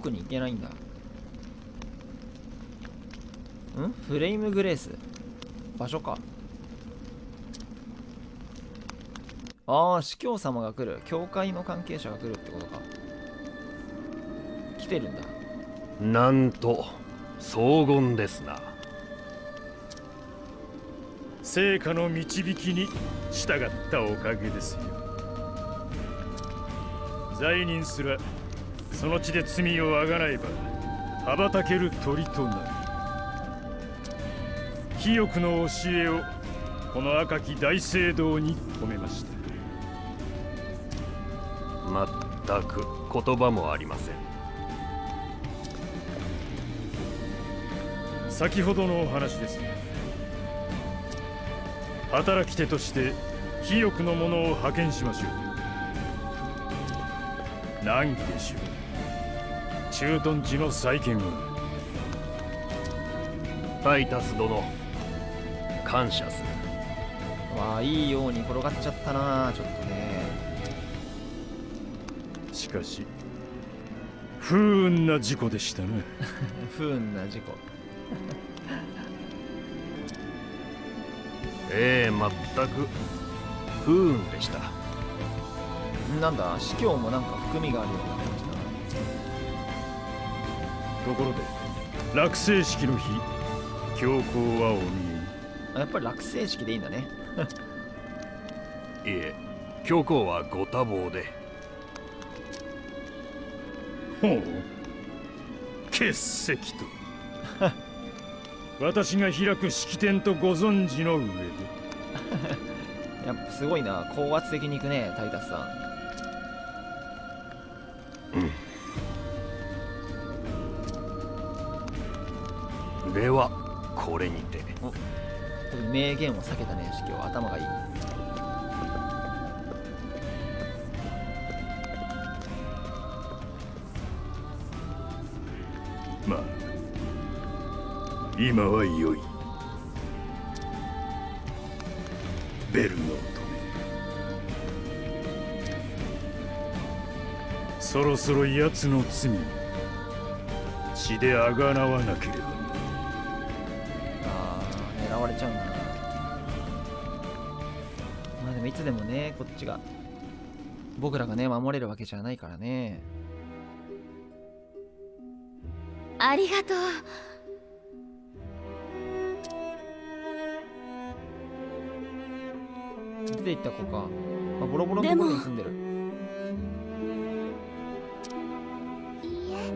奥に行けないんだ。フレイムグレース場所か。ああ、司教様が来る。教会の関係者が来るってことか。来てるんだ。 なんと荘厳ですな。 聖火の導きに従ったおかげですよ。罪人すらその地で罪をあがないば羽ばたける鳥となる。清くの教えをこの赤き大聖堂に込めました。 全く言葉もありません。 先ほどのお話ですね。働き手として清くの者を派遣しましょう。難儀でしょう。駐屯地の再建は。 タイタス殿、感謝する。 わあ、いいように転がっちゃったな。ちょっとね。 しかし不運な事故でしたね。 不運な事故。 全く不運でした。 なんだ、司教もなんか含みがあるような感じだな。 ところで落成式の日、教皇はお見え。 やっぱり落成式でいいんだね。 いえ、教皇はご多忙で。 ほう、欠席と。私が開く式典とご存知の上で。 やっぱすごいな、高圧的にいくね、タイタスさん。ではこれにて。 特に名言を避けたね、司教。頭がいい。 まあ今は良い。ベルノートめ、そろそろ奴の罪を血であがなわなければな。 あー、狙われちゃうんだな。まあでもいつでもね、こっちが僕らがね守れるわけじゃないからね。 ありがとう。 出て行った子か。あ、ボロボロのところに住んでる。 いいえ。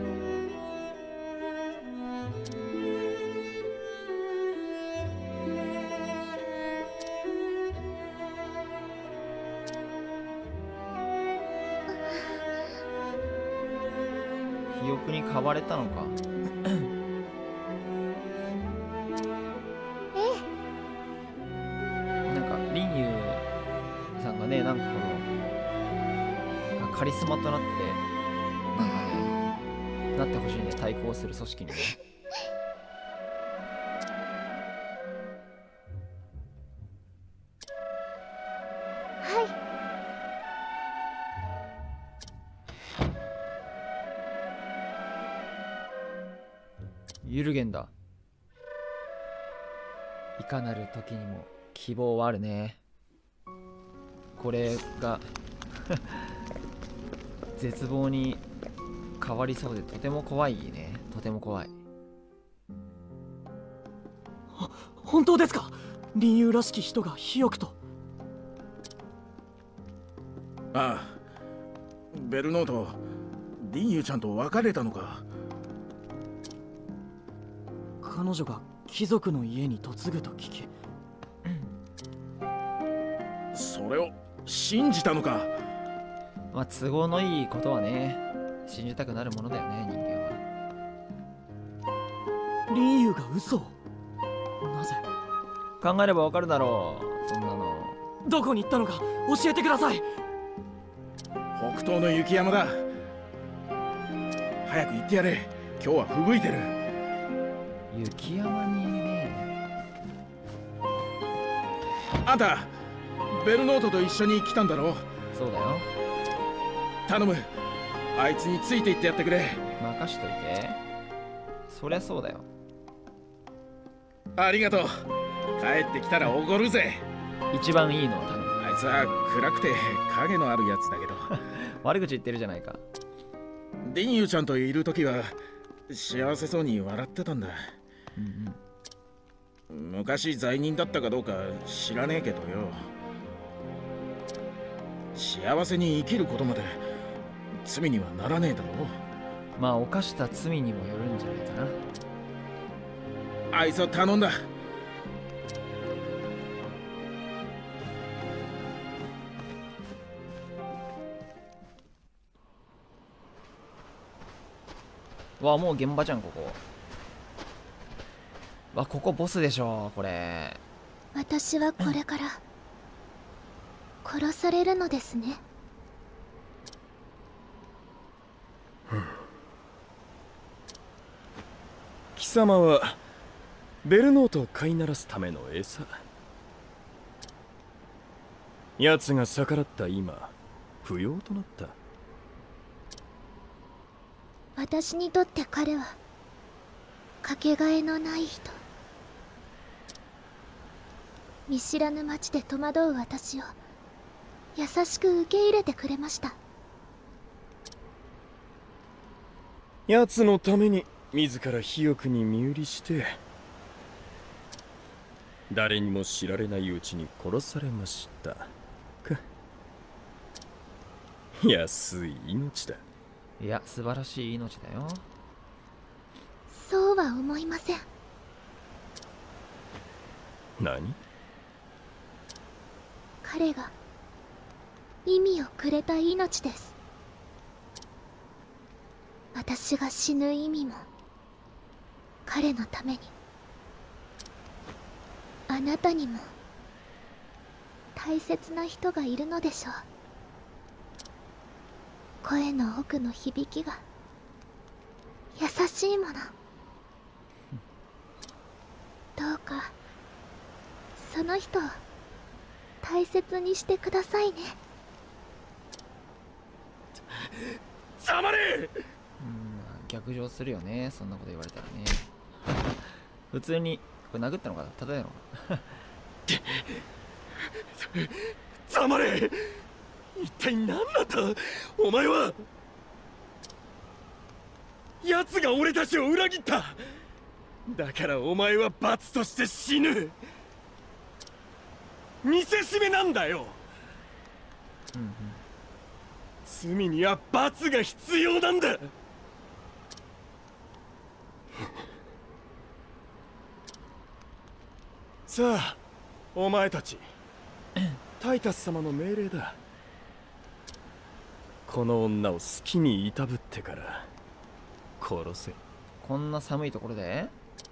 肥沃に買われたのか。なんかこのカリスマとなってなんかねなってほしいね、対抗する組織にね。 はい。 ユルゲンだ。いかなる時にも希望はあるね。これが絶望に変わりそうでとても怖いね。とても怖い。 本当ですか？林友らしき人が肥沃と。 ああ、ベルノート、林友ちゃんと別れたのか。 彼女が貴族の家に嫁ぐと聞き、 それを信じたのか。 まあ都合のいいことはね信じたくなるものだよね、人間は。 林友が嘘を。なぜ？ 考えればわかるだろう、そんなの。 どこに行ったのか教えてください。 北東の雪山だ。早く行ってやれ。今日は吹雪いてる。 雪山にね。 あんたベルノートと一緒に来たんだろう。 そうだよ。 頼む、あいつについて行ってやってくれ。 任しといて。そりゃそうだよ。 ありがとう。帰ってきたらおごるぜ。 一番いいのを頼む。 あいつは暗くて影のあるやつだけど悪口言ってるじゃないか。 ディンユちゃんといるときは幸せそうに笑ってたんだ。昔罪人だったかどうか知らねえけどよ、幸せに生きることまで罪にはならねえだろ。 まあ犯した罪にもよるんじゃないかな。 あいつは頼んだ。 わ、もう現場じゃんここ。わ、ここボスでしょこれ。 私はこれから殺されるのですね。 貴様はベルノートを飼いならすための餌。奴が逆らった今、不要となった。 私にとって彼はかけがえのない人。見知らぬ町で戸惑う私を優しく受け入れてくれました。 奴のために自ら肥沃に身売りして誰にも知られないうちに殺されましたか。安い命だ。 いや、素晴らしい命だよ。 そうは思いません。 何？ 彼が意味をくれた命です。私が死ぬ意味も彼のために。あなたにも大切な人がいるのでしょう。声の奥の響きが優しいもの。どうかその人を大切にしてくださいね。 黙れ！ 逆上するよね、そんなこと言われたらね。普通にこれ殴ったのかな、叩いたのかな。 黙れ！一体何なんだお前は。奴が俺たちを裏切った。だからお前は罰として死ぬ。見せしめなんだよ。罪には罰が必要なんだ。さあお前たち、タイタス様の命令だ。この女を好きにいたぶってから殺せ。 こんな寒いところで。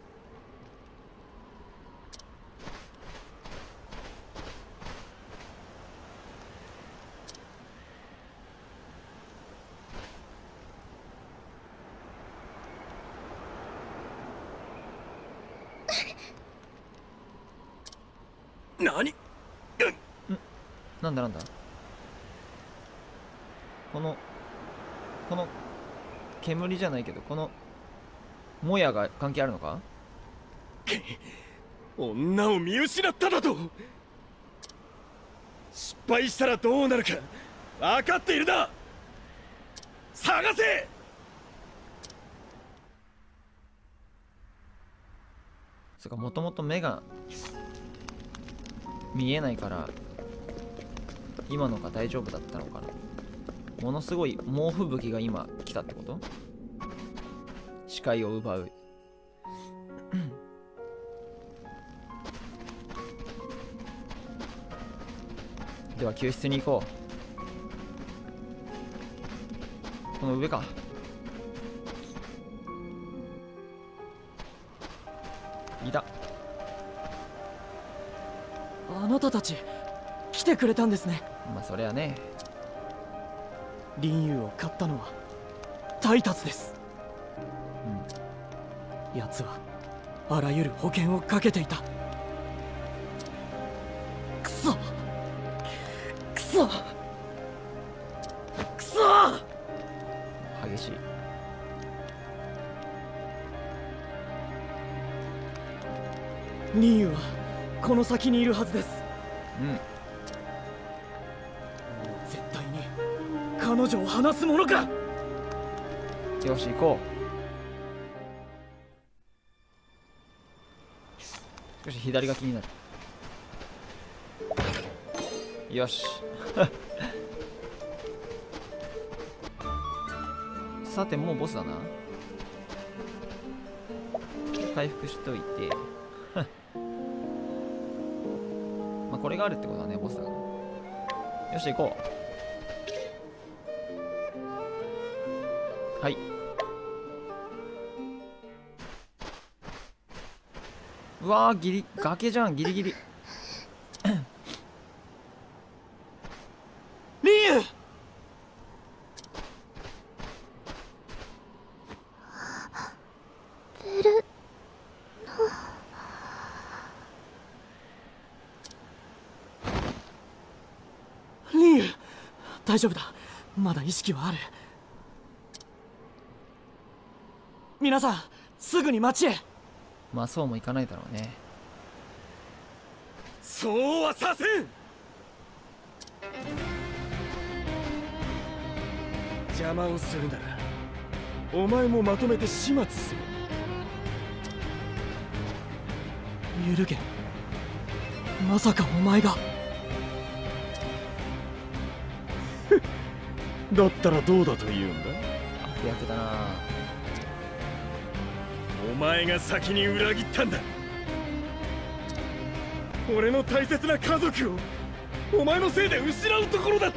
何？ なんだなんだ。この煙じゃないけど、このもやが関係あるのか？ 女を見失っただと。失敗したらどうなるか分かっているな。探せ。 そっか、もともと目が見えないから今のが大丈夫だったのかな。ものすごい猛吹雪が今来たってこと？視界を奪う。では救出に行こう。この上か。いた。 あなたたち来てくれたんですね。 まあそりゃね。 リンユーを買ったのはタイタスです。奴はあらゆる保険をかけていた。くそくそくそ。 激しい。 リンユはこの先にいるはずです。 うん絶対に彼女を離すものか。 よし行こう。しかし左が気になる。よしさてもうボスだな。回復しといてまあこれがあるってことはねボスだから。よし行こう。はい。うわー崖じゃんギリギリリンユベルリンユ大丈夫だ。まだ意識はある。皆さんすぐに町へ。 まあそうもいかないだろうね。 そうはさせん。邪魔をするならお前もまとめて始末する。 ユルゲン、まさかお前が。 だったらどうだと言うんだ。 悪役だな。 お前が先に裏切ったんだ。俺の大切な家族をお前のせいで失うところだった。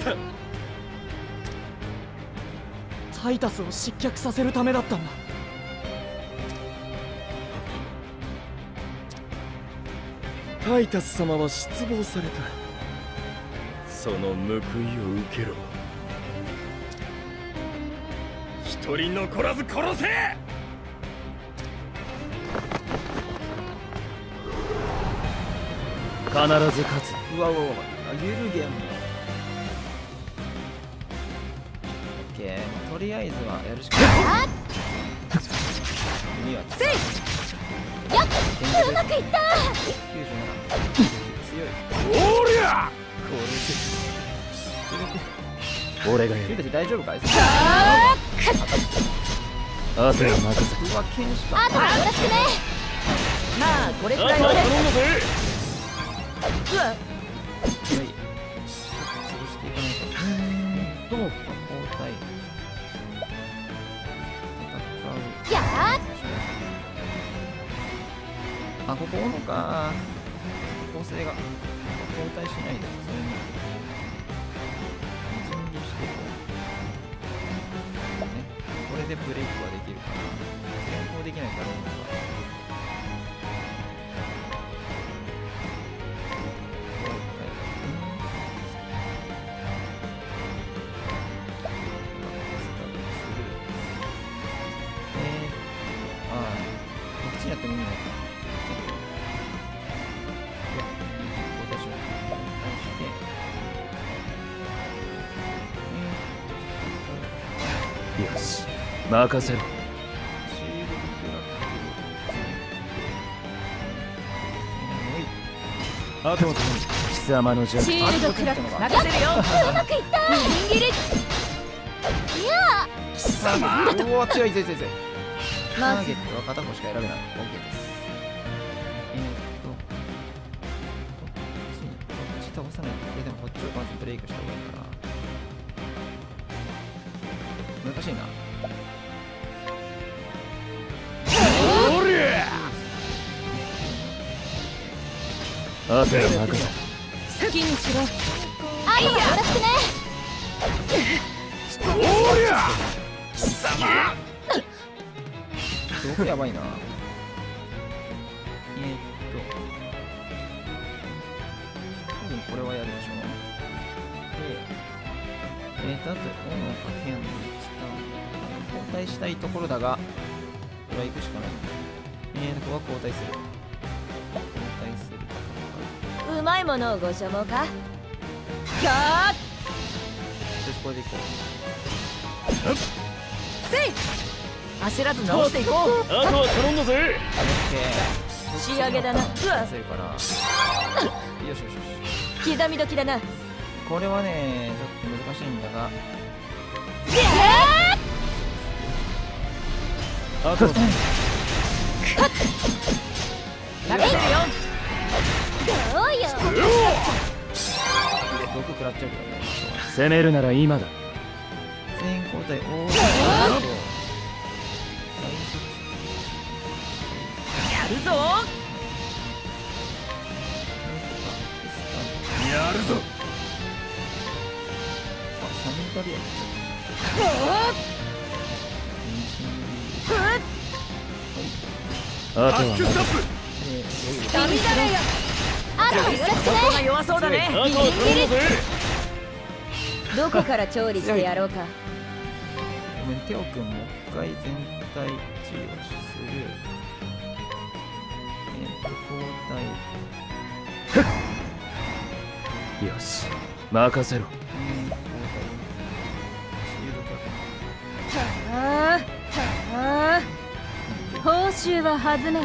タイタスを失脚させるためだったんだ。 タイタス様は失望された。その報いを受けろ。一人残らず殺せ。 必ず勝つ。 うわうわうわユルゲンもオッケー、まあとりあえずはやるしかない。次はせいよっうまくいった。 97強い。 おりゃこれ俺がやる。 君たち大丈夫かい。 あとは任せ。 うわ剣士か。 あとはよろしくね。まあこれくらいあとはのね。 頼んだぜ。 はい。ちょっと潰していかないと。交代。戦う。 やあ、ここおんのか。構成が交代しないで普通に準備していこう。ね、これでブレイクはできるかな。先行できないからいいのか。こっちやってもいいのか。 よし、任せろ。あとは貴様の弱シールドクラック任せるよ。うまくいった。握り。いや貴様。うわ強い強い強い強い。タまずーゲットは片方しか選べない。OK です。こっち倒さないと。でもこっちをまずブレイクした方がいいから難しいな。 おりゃあとは任せ。 好きにしろ。あとはよろしくね。 おりゃ貴様。 どこやばいな。多分これはやるでしょ。で、あと、斧か剣に交代したいところだが、これは行くしかない。ここは交代する。交代するところか。 うまいものをご所望か。やよし、これでいこう。 ーせい。焦らず直していこう。 あとは頼んだぜ。 オッケー。 仕上げだな。うわ、 出せるからよしよしよし。 刻み時だな。 これはねちょっと難しいんだが、 あと任せるよ。 どうよ。 毒食らっちゃうけどね。 攻めるなら今だ。 全員交代。おお。 やるぞ。 やるぞ。 サミンタリアあとは任せる。 ダメだね。 あらよろしくね。 ここが弱そうだね。 あとは頼むぜ。 どこから調理してやろうか。 ごめん、テオ君もう一回全体値をする。交代。 よし、任せろ。 報酬ははずめよ。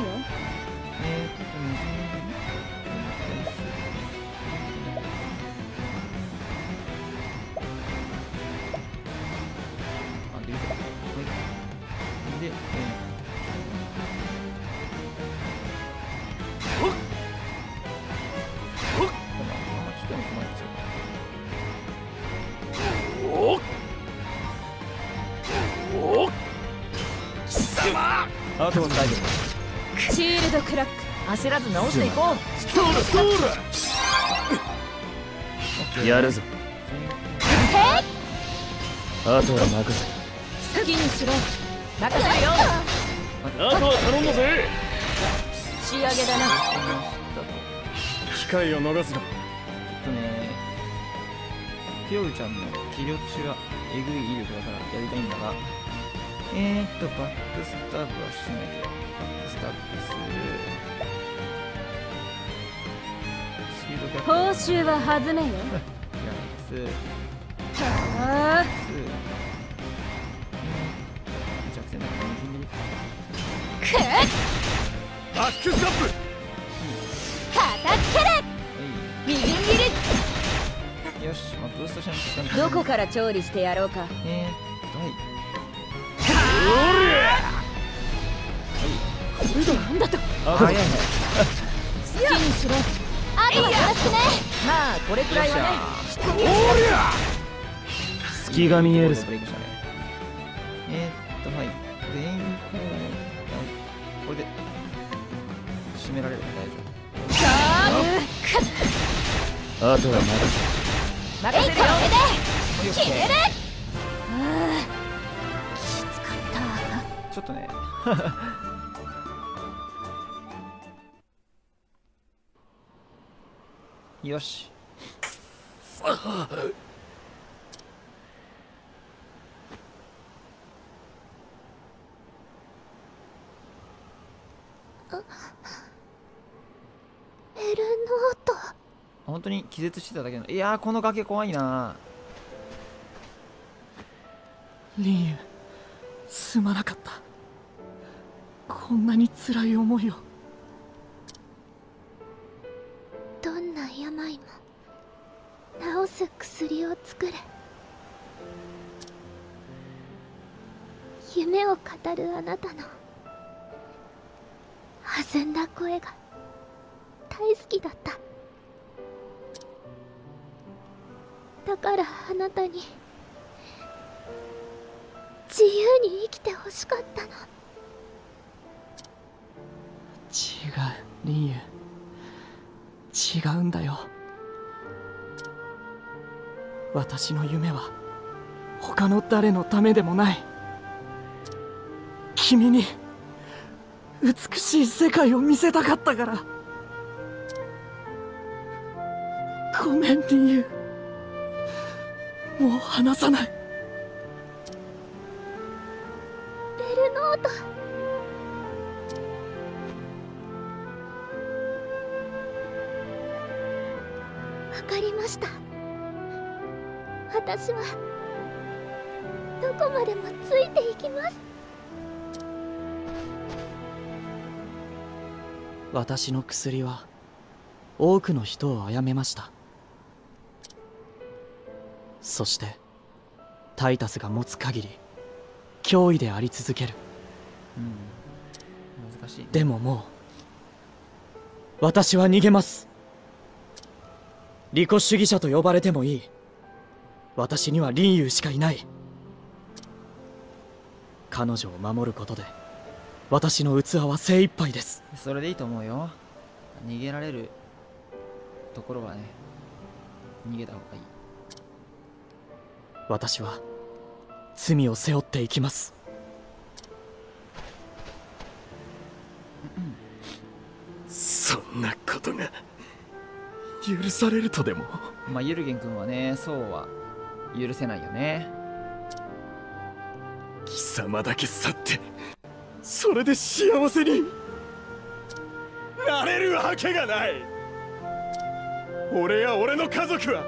あとは大丈シールドクラック。焦らず直していこう。 夫。やるぞ。あとは任せる。 好きにしろ。任せるよ。 あとは頼んだぜ。 仕上げだな。 機会を逃すな。 ピオルちゃんの気力値はえぐい威力だからやりたいんだが、バックスターブはしないけど、バックスターブする。シールドキャップ。 報酬ははずめよ。 弱点だから右に。 バックスタップ。 叩ける。 みじん切り。 よし、ブーストしないと。 どこから調理してやろうか。 はい。 なんだと。 早いね。 好きにしろ。 あとはよろしくね。 まあこれくらいはね。 隙が見えるぞ。 はい。全員交代。これで締められるから大丈夫。 あとは任せる。 任せるよ。 決める。 ちょっとね。よし。 ベルノート。 本当に気絶してただけの。いやー、この崖怖いな。 リンユ、すまなかった。こんなに辛い思いを。 どんな病も治す薬を作れ。夢を語るあなたの弾んだ声が大好きだった。だからあなたに自由に生きてほしかったの。 違う、リンユ。違うんだよ。私の夢は他の誰のためでもない。君に美しい世界を見せたかったから。ごめん、リンユ。もう離さない。 ベルノート。わかりました。私はどこまでもついていきます。 私の薬は多くの人を殺めました。そしてタイタスが持つ限り脅威であり続ける。 難しいね。 でももう私は逃げます。利己主義者と呼ばれてもいい。私には林遊しかいない。彼女を守ることで私の器は精一杯です。 それでいいと思うよ。逃げられるところはね、逃げた方がいい。 私は罪を背負っていきます。 そんなことが許されるとでも。 まあユルゲン君はね、そうは許せないよね。 貴様だけ去ってそれで幸せになれるわけがない。俺や俺の家族は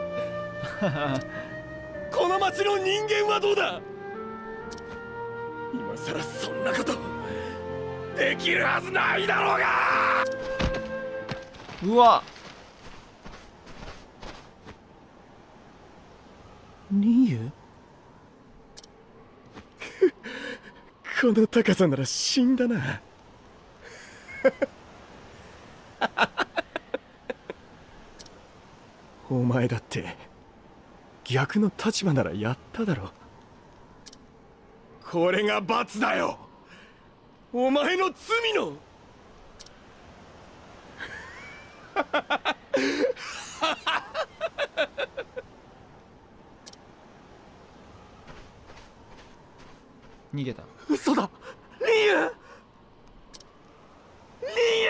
この町の人間はどうだ。今さらそんなことできるはずないだろうが。 うわ、 林遊？ この高さなら死んだな。お前だって逆の立場ならやっただろ。これが罰だよ、お前の罪の。 逃げた。 嘘だ、林遊！林遊！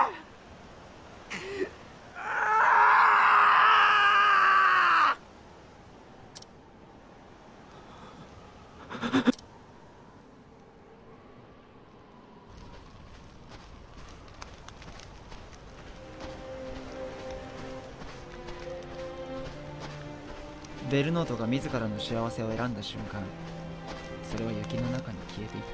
ベルノートが自らの幸せを選んだ瞬間、それは雪の中に消えていった。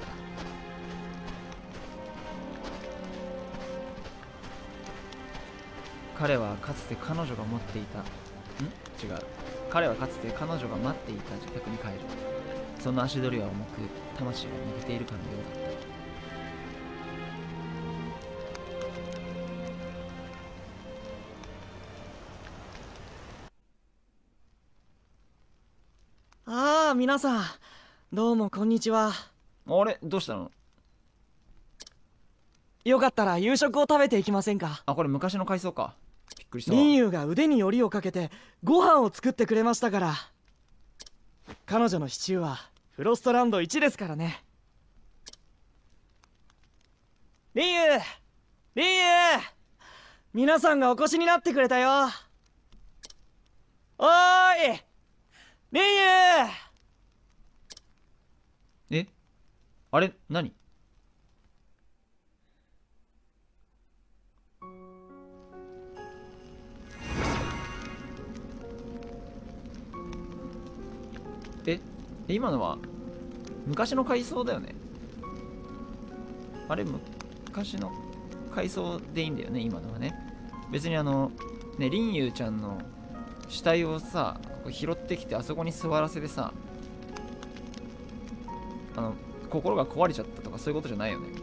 彼はかつて彼女が持っていた違う彼はかつて彼女が待っていた自宅に帰る。その足取りは重く、魂が抜けているかのようだった。 ああ、皆さんどうもこんにちは。 あれ、どうしたの？ よかったら夕食を食べていきませんか？ あ、これ昔の回想か。びっくりしたわ。 林遊が腕によりをかけてご飯を作ってくれましたから。彼女のシチューはフロストランド1ですからね。林遊、林遊、皆さんがお越しになってくれたよ。おーい林遊。 え、あれ、何？今のは昔の回想だよね。あれ、昔の回想でいいんだよね、今のはね。別にね、林遊ちゃんの死体をさ、拾ってきてあそこに座らせてさ、心が壊れちゃったとかそういうことじゃないよね。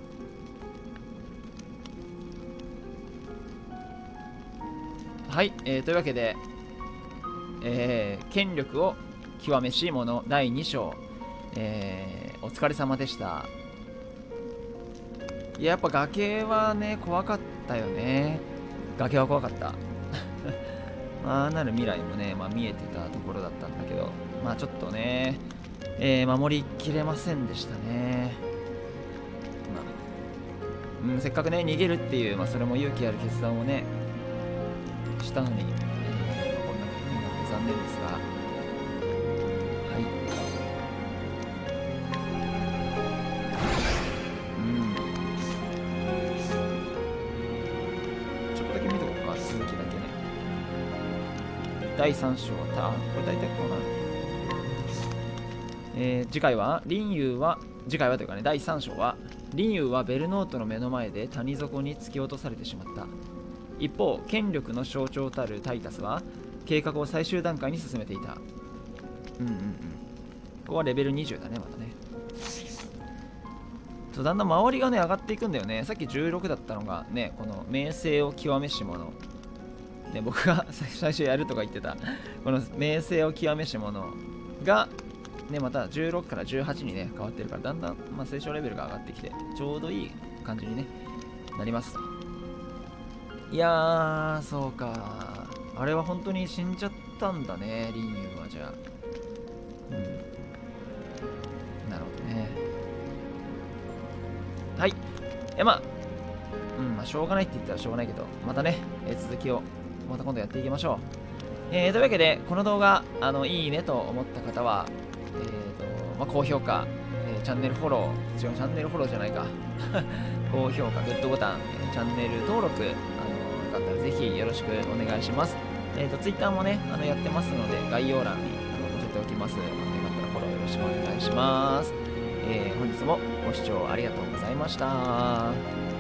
はい、というわけで、権力を極めし者第2章、お疲れ様でした。いや、やっぱ崖はね、怖かったよね。崖は怖かった。まあなる未来もね、見えてたところだったんだけど、ちょっとね、守りきれませんでしたね。せっかくね、逃げるっていう、それも勇気ある決断をね、したのに、こんなことになって残念ですが、はい。ちょっとだけ見とこうか、続きだけね。第3章は、これ大体こうなる。次回は、林遊は、次回はというかね、第3章は、 リンユーはベルノートの目の前で谷底に突き落とされてしまった。一方、権力の象徴たるタイタスは計画を最終段階に進めていた。ここはレベル20だね、まだね。だんだん周りがね、上がっていくんだよね。さっき16だったのがね、この名声を極めし者。ね、僕が最初やるとか言ってた、この名声を極めし者が、ね、また16から18にね、変わってるから、だんだん、聖唱レベルが上がってきて、ちょうどいい感じに、ね、なります。いやー、そうか。あれは本当に死んじゃったんだね、リンユーは。じゃあ。なるほどね。はい。しょうがないって言ったらしょうがないけど、またね、続きをまた今度やっていきましょう。というわけで、この動画、いいねと思った方は、高評価、チャンネルフォロー、チャンネルフォローじゃないか。高評価、グッドボタン、チャンネル登録、よかったらぜひよろしくお願いします。Twitter もね、やってますので、概要欄に載せておきます。よかったらフォローよろしくお願いします。本日もご視聴ありがとうございました。